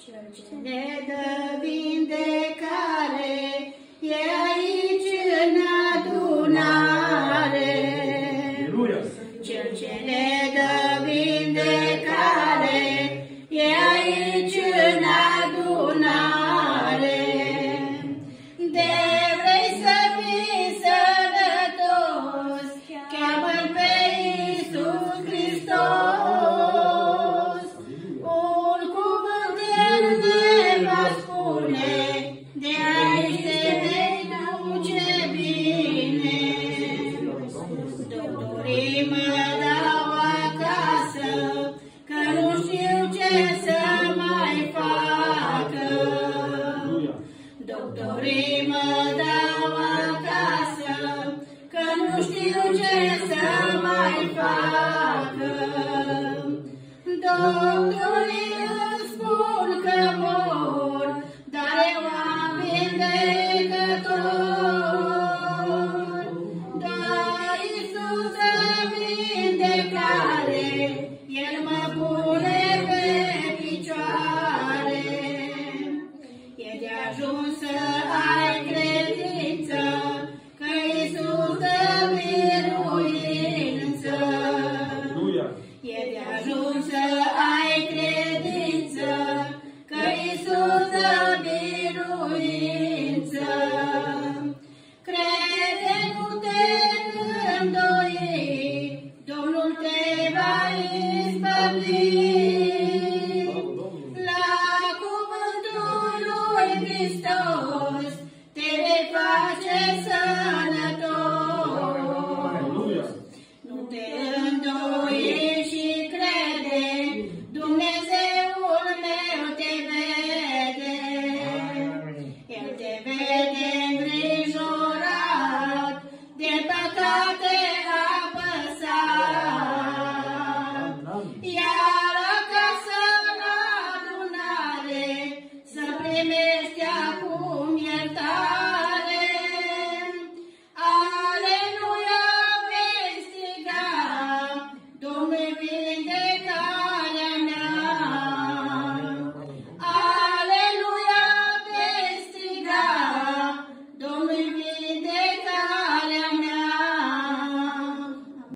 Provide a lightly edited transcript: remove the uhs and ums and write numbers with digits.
Cel ce ne dă vindecare e aici în adunare. Cel ce ne dă vindecare e aici în adunare. De vrei să fii sănătos, cheamă-L pe Iisus Hristos. Un cuvânt El ne va spune, de aici te vei duce bine. Doctorii mă dau acasă, că nu știu ce să mai facă. Doctorii mă dau acasă, că nu știu ce să mai facă. Doctor